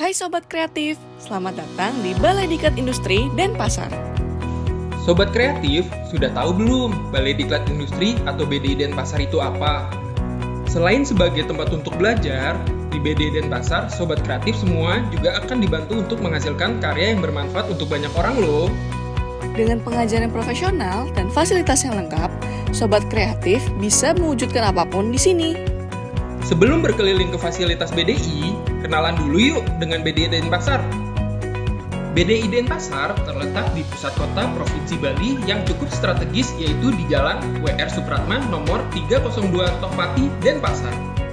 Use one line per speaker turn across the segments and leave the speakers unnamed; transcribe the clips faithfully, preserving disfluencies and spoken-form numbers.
Hai Sobat Kreatif, selamat datang di Balai Diklat Industri Denpasar.
Sobat Kreatif, sudah tahu belum Balai Diklat Industri atau B D I Denpasar itu apa? Selain sebagai tempat untuk belajar, di B D I Denpasar, Sobat Kreatif semua juga akan dibantu untuk menghasilkan karya yang bermanfaat untuk banyak orang loh.
Dengan pengajaran profesional dan fasilitas yang lengkap, Sobat Kreatif bisa mewujudkan apapun di sini.
Sebelum berkeliling ke fasilitas B D I, kenalan dulu yuk dengan B D I Denpasar. B D I Denpasar terletak di pusat kota Provinsi Bali yang cukup strategis, yaitu di Jalan W R Supratman nomor tiga nol dua Tokpati, Denpasar.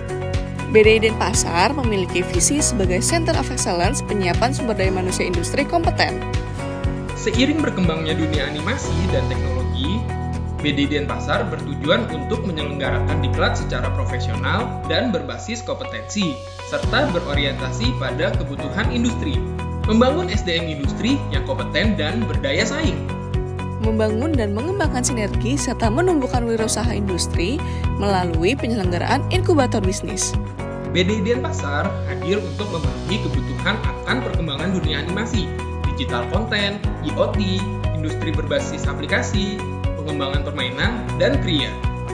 B D I Denpasar memiliki visi sebagai Center of Excellence penyiapan sumber daya manusia industri kompeten.
Seiring berkembangnya dunia animasi dan teknologi, B D I Denpasar bertujuan untuk menyelenggarakan diklat secara profesional dan berbasis kompetensi, serta berorientasi pada kebutuhan industri. Membangun S D M industri yang kompeten dan berdaya saing.
Membangun dan mengembangkan sinergi serta menumbuhkan wirausaha industri melalui penyelenggaraan inkubator bisnis.
B D I Denpasar hadir untuk memenuhi kebutuhan akan perkembangan dunia animasi, digital konten, I O T, industri berbasis aplikasi, pengembangan permainan, dan kriya.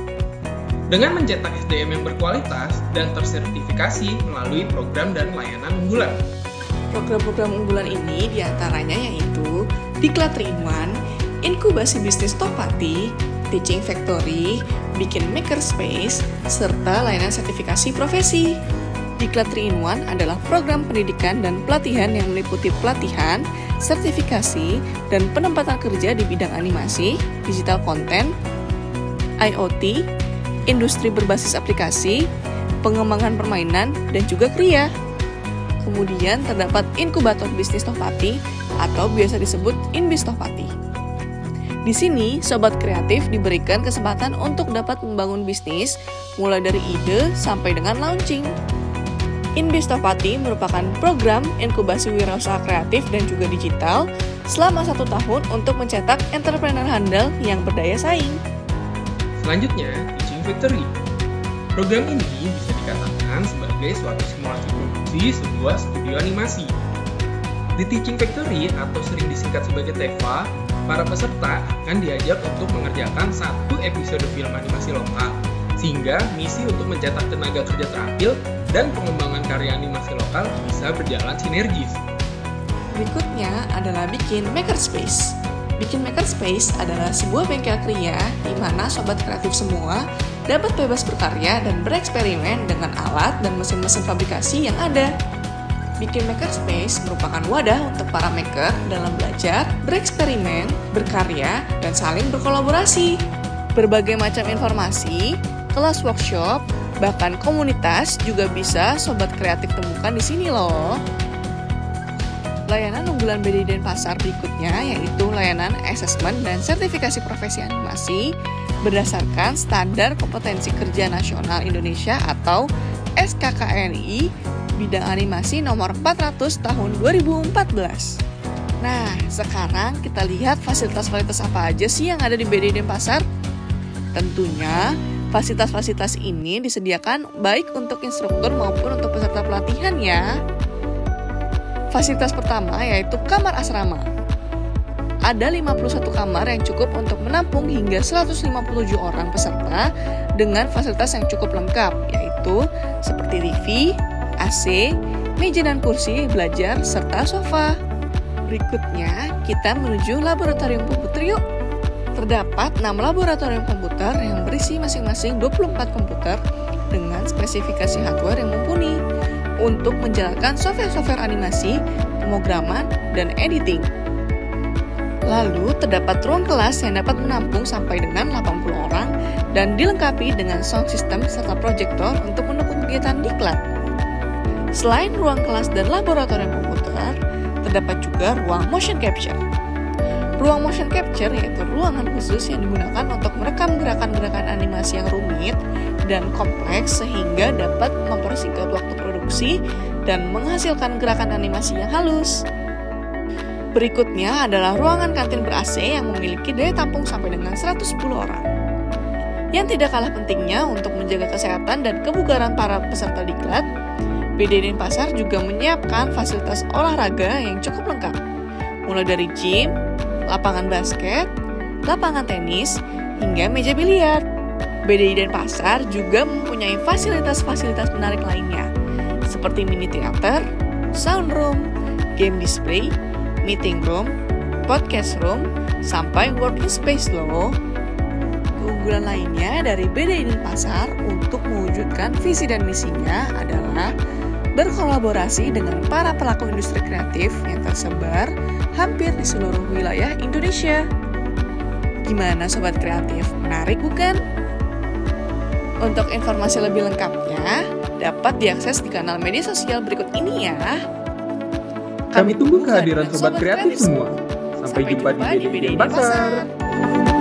Dengan mencetak S D M yang berkualitas dan tersertifikasi melalui program dan layanan unggulan.
Program-program unggulan ini diantaranya yaitu Diklat tiga in satu, Inkubasi Bisnis Tokpati, Teaching Factory, Bikin Makerspace, serta layanan sertifikasi profesi. Diklat tiga in satu adalah program pendidikan dan pelatihan yang meliputi pelatihan, sertifikasi, dan penempatan kerja di bidang animasi, digital content, I O T, industri berbasis aplikasi, pengembangan permainan, dan juga kriya. Kemudian terdapat Inkubator Bisnis Tokpati atau biasa disebut Inbis Tokpati. Di sini, Sobat Kreatif diberikan kesempatan untuk dapat membangun bisnis mulai dari ide sampai dengan launching. Inbis Tokpati merupakan program inkubasi wirausaha kreatif dan juga digital selama satu tahun untuk mencetak entrepreneur handal yang berdaya saing.
Selanjutnya, Teaching Factory. Program ini bisa dikatakan sebagai suatu simulasi produksi sebuah studio animasi. Di Teaching Factory atau sering disingkat sebagai T E F A, para peserta akan diajak untuk mengerjakan satu episode film animasi lokal, sehingga misi untuk mencetak tenaga kerja terampil dan pengembangan karya animasi lokal bisa berjalan sinergis.
Berikutnya adalah Bikin Makerspace. Bikin Makerspace adalah sebuah bengkel kriya di mana Sobat Kreatif semua dapat bebas berkarya dan bereksperimen dengan alat dan mesin-mesin fabrikasi yang ada. Bikin Makerspace merupakan wadah untuk para maker dalam belajar, bereksperimen, berkarya, dan saling berkolaborasi. Berbagai macam informasi, kelas workshop, bahkan komunitas juga bisa Sobat Kreatif temukan di sini loh. Layanan unggulan B D I Denpasar berikutnya yaitu layanan asesmen dan sertifikasi profesi animasi berdasarkan Standar Kompetensi Kerja Nasional Indonesia atau S K K N I bidang animasi nomor empat ratus tahun dua ribu empat belas. Nah, sekarang kita lihat fasilitas-fasilitas apa aja sih yang ada di B D I Denpasar. Tentunya fasilitas-fasilitas ini disediakan baik untuk instruktur maupun untuk peserta pelatihan ya. Fasilitas pertama yaitu kamar asrama. Ada lima puluh satu kamar yang cukup untuk menampung hingga seratus lima puluh tujuh orang peserta dengan fasilitas yang cukup lengkap, yaitu seperti T V, A C, meja dan kursi belajar, serta sofa. Berikutnya, kita menuju laboratorium komputer yuk. Terdapat enam laboratorium komputer yang berisi masing-masing dua puluh empat komputer dengan spesifikasi hardware yang mumpuni untuk menjalankan software-software animasi, pemrograman, dan editing. Lalu, terdapat ruang kelas yang dapat menampung sampai dengan delapan puluh orang dan dilengkapi dengan sound system serta proyektor untuk mendukung kegiatan diklat. Selain ruang kelas dan laboratorium komputer, terdapat juga ruang motion capture. Ruang motion capture yaitu ruangan khusus yang digunakan untuk merekam gerakan-gerakan animasi yang rumit dan kompleks sehingga dapat mempersingkat waktu produksi dan menghasilkan gerakan animasi yang halus. Berikutnya adalah ruangan kantin ber-A C yang memiliki daya tampung sampai dengan seratus sepuluh orang. Yang tidak kalah pentingnya untuk menjaga kesehatan dan kebugaran para peserta diklat, B D I Denpasar juga menyiapkan fasilitas olahraga yang cukup lengkap, mulai dari gym, lapangan basket, lapangan tenis, hingga meja biliar. B D I Denpasar juga mempunyai fasilitas-fasilitas menarik lainnya, seperti mini theater, sound room, game display, meeting room, podcast room, sampai working space loh. Keunggulan lainnya dari B D I Denpasar untuk mewujudkan visi dan misinya adalah berkolaborasi dengan para pelaku industri kreatif yang tersebar hampir di seluruh wilayah Indonesia. Gimana sobat kreatif? Menarik bukan? Untuk informasi lebih lengkapnya dapat diakses di kanal media sosial berikut ini ya.
Kami tunggu kehadiran sobat kreatif semua. Sampai jumpa di B D I Denpasar.